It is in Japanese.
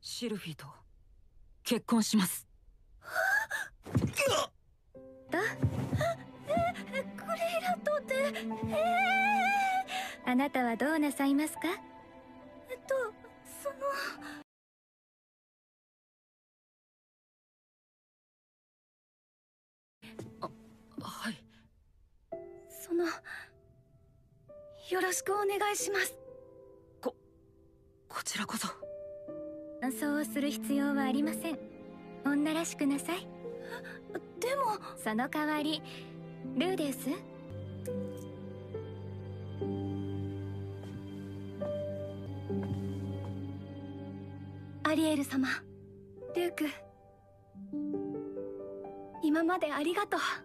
シルフィーと結婚します。 クレイラとて、あなたはどうなさいますか？そのはい。 よろしくお願いします。 こちらこそ。 そうする必要はありません。女らしくなさい。でもその代わりルーデウス、アリエル様、ルーク、今までありがとう。